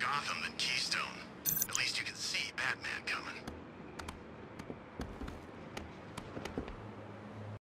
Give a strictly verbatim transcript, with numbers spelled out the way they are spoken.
Gotham than Keystone. At least you can see Batman coming.